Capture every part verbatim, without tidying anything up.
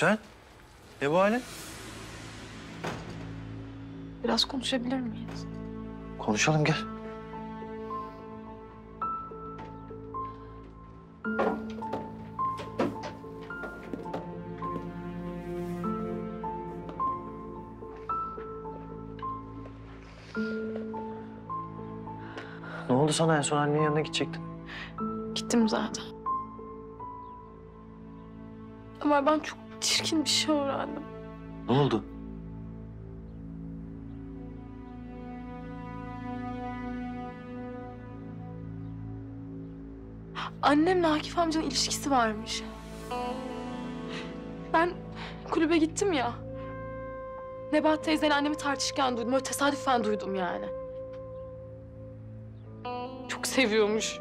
Süsen, ne bu halin? Biraz konuşabilir miyiz? Konuşalım, gel. Ne oldu sana? En son annenin yanına gidecektin. Gittim zaten. Ama ben çok çirkin bir şey öğrendim. Ne oldu? Annemle Akif amcanın ilişkisi varmış. Ben kulübe gittim ya. Nebahat teyzeyle annemi tartışırken duydum. Öyle tesadüfen duydum yani. Çok seviyormuş.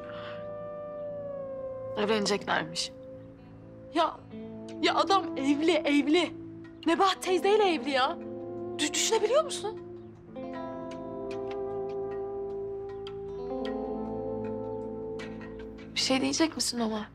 Evleneceklermiş. Ya, ya adam evli, evli. Nebahat teyzeyle evli ya. Düş, düşünebiliyor musun? Bir şey diyecek misin Ömer?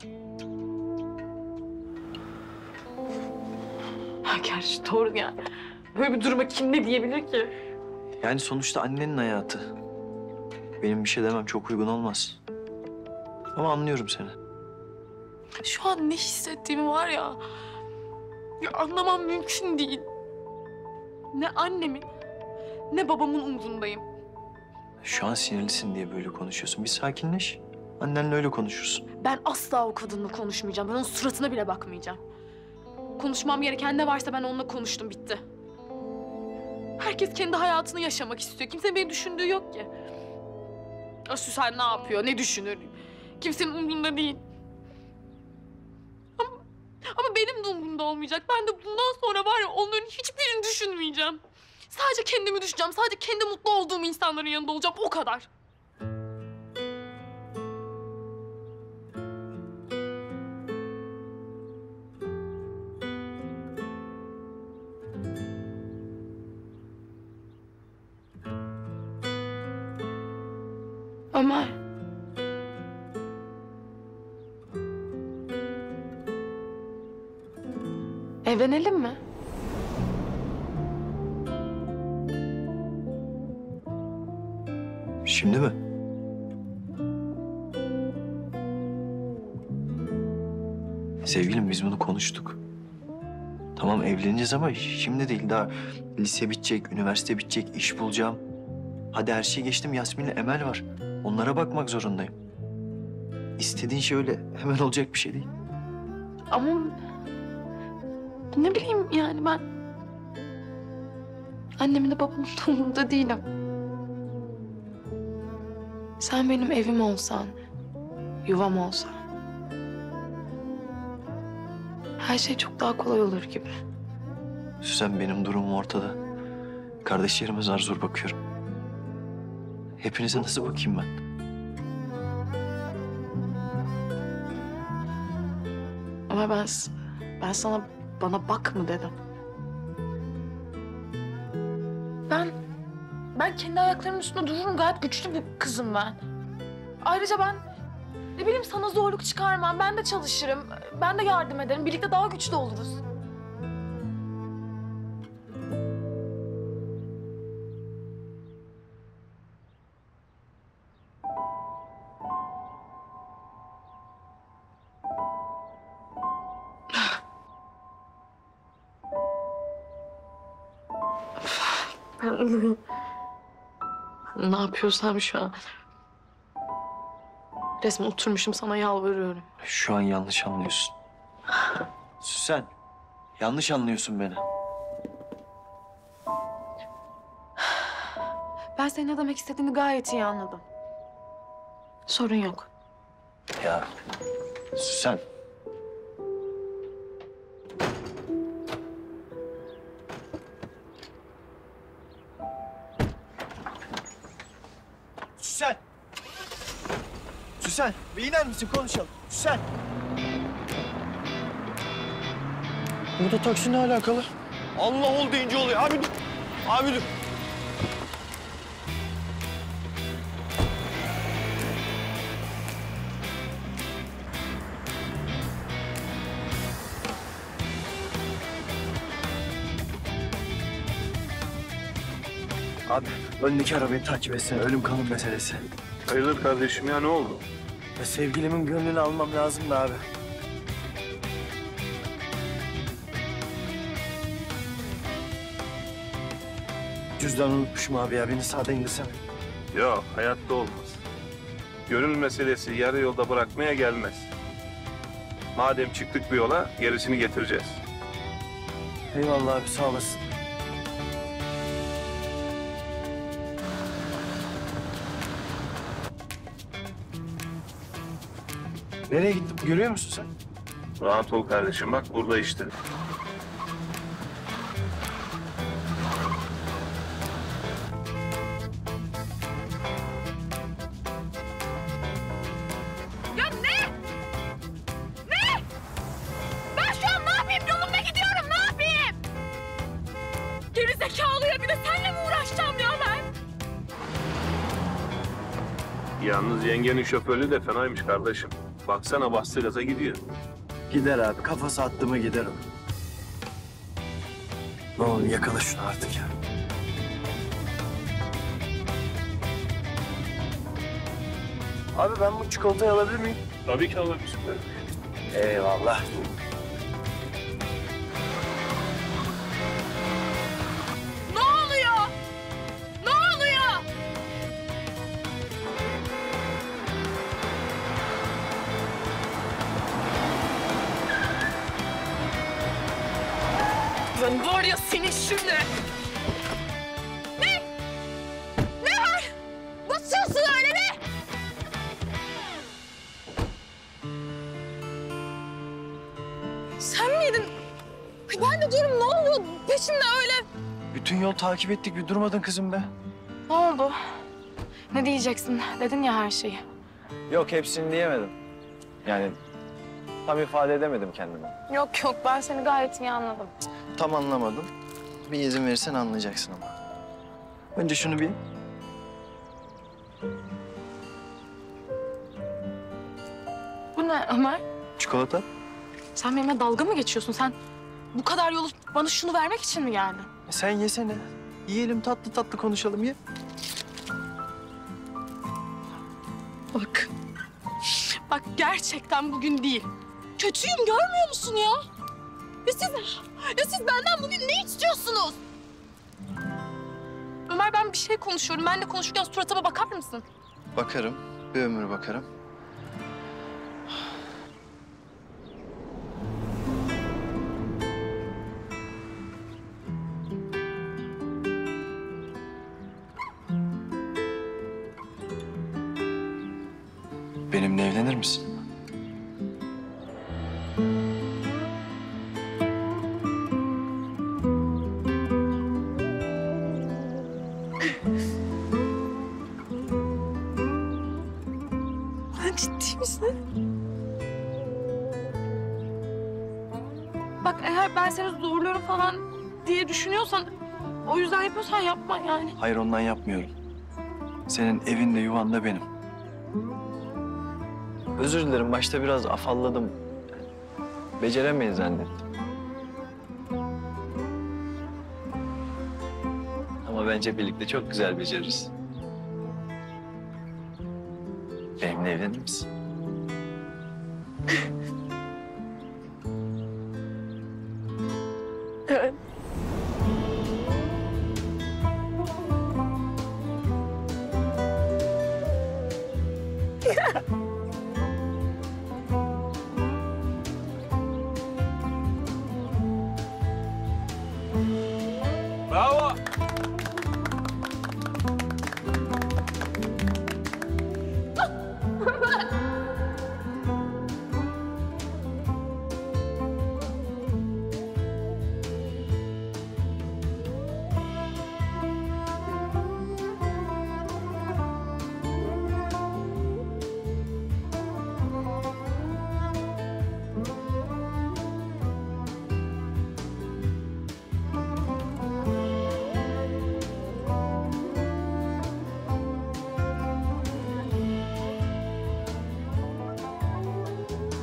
Ha, gerçi doğru yani. Böyle bir duruma kim ne diyebilir ki? Yani sonuçta annenin hayatı. Benim bir şey demem çok uygun olmaz. Ama anlıyorum seni. Şu an ne hissettiğimi var ya... ya anlamam mümkün değil. Ne annemin, ne babamın umurundayım. Şu an sinirlisin diye böyle konuşuyorsun. Bir sakinleş. Annenle öyle konuşursun. Ben asla o kadınla konuşmayacağım. Ben onun suratına bile bakmayacağım. Konuşmam gereken ne varsa ben onunla konuştum, bitti. Herkes kendi hayatını yaşamak istiyor. Kimsenin beni düşündüğü yok ki. Ya Süsen ne yapıyor, ne düşünür? Kimsenin umurunda değil. Ama, ama benim de umurumda olmayacak. Ben de bundan sonra var ya onların hiçbirini düşünmeyeceğim. Sadece kendimi düşüneceğim. Sadece kendi mutlu olduğum insanların yanında olacağım. O kadar. Ömer. Evlenelim mi? Şimdi mi? Sevgilim biz bunu konuştuk. Tamam evleneceğiz ama şimdi değil, daha lise bitecek, üniversite bitecek, iş bulacağım. Hadi her şeyi geçtim, Yasmin'le Emel var. Onlara bakmak zorundayım. İstediğin şey öyle hemen olacak bir şey değil. Ama ne bileyim yani ben annemin de babamın da umurunda değilim. Sen benim evim olsan, yuvam olsan her şey çok daha kolay olur gibi. Süsen benim durumum ortada. Kardeşlerime zar zor bakıyorum. Hepinize nasıl bakayım ben? Ama ben ben sana bana bak mı dedim. Ben ben kendi ayaklarımın üstünde dururum. Gayet güçlü bir kızım ben. Ayrıca ben ne bileyim sana zorluk çıkarmam. Ben de çalışırım. Ben de yardım ederim. Birlikte daha güçlü oluruz. Ben ne yapıyorsam şu an. Resmen oturmuşum sana yalvarıyorum. Şu an yanlış anlıyorsun. Süsen, yanlış anlıyorsun beni. Ben senin ne demek istediğini gayet iyi anladım. Sorun yok. Ya Süsen. Süsen. Süsen, bir iner misin konuşalım? Süsen. Burada taksi ne alakalı? Allah ol deyince oluyor. Abi dur. Abi dur. Abi öndeki arabayı takip etsene. Ölüm kalım meselesi. Hayırdır kardeşim ya, ne oldu? Ya sevgilimin gönlünü almam lazım da abi. Cüzdanı unutmuşum abi ya. Beni sağda indirsene. Yok, hayatta olmaz. Gönül meselesi yarı yolda bırakmaya gelmez. Madem çıktık bir yola, gerisini getireceğiz. Eyvallah abi, sağ olasın. Nereye gittim? Görüyor musun sen? Rahat ol kardeşim, bak burada işte. Ya ne? Ne? Ben şu an ne yapayım? Yolumda gidiyorum, ne yapayım? Geri zekalı ya, bir de seninle mi uğraşacağım ya ben? Yalnız yengenin şoförlüğü de fenaymış kardeşim. Baksana bastı gaza gidiyor. Gider abi. Kafası attı mı gider o. Ne olur yakala şunu artık ya. Abi ben bu çikolatayı alabilir miyim? Tabii ki alabilirsin. Eyvallah. Ne oluyor? Ne oluyor? Ben var ya senin şimdi. Ne? Ne var? Basıyorsun öyle ne? Sen miydin? Ay ben de diyorum ne oluyor peşimde öyle? Bütün yol takip ettik. Bir durmadın kızım be. Ne oldu? Ne diyeceksin? Dedin ya her şeyi. Yok, hepsini diyemedim. Yani tam ifade edemedim kendimi. Yok yok ben seni gayet iyi anladım. Tam anlamadım. Bir izin verirsen anlayacaksın ama. Önce şunu bir... Bu ne Ömer? Çikolata. Sen benimle dalga mı geçiyorsun? Sen bu kadar yolu bana şunu vermek için mi geldin? E sen yesene. Yiyelim, tatlı tatlı konuşalım, ye. Bak. Bak gerçekten bugün değil. Kötüyüm görmüyor musun ya? Ya siz, ya siz benden bugün ne istiyorsunuz? Ömer ben bir şey konuşuyorum. Ben de konuşurken suratıma bakar mısın? Bakarım. Bir ömür bakarım. Benimle evlenir misin? Sen ciddi misin? Bak eğer ben seni zorluyorum falan diye düşünüyorsan... ...o yüzden yapıyorsan yapma yani. Hayır, ondan yapmıyorum. Senin evin de yuvan da benim. Özür dilerim, başta biraz afalladım. Beceremeyiz zannettim. Ama bence birlikte çok güzel beceririz. Benimle evlenir misin? Evet. Bravo!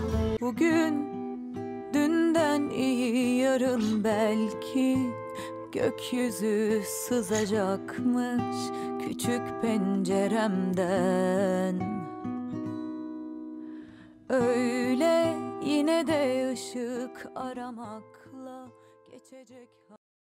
Bugün dünden iyi yarın belki gökyüzü sızacakmış küçük penceremden. Öyle yine de ışık aramakla geçecek.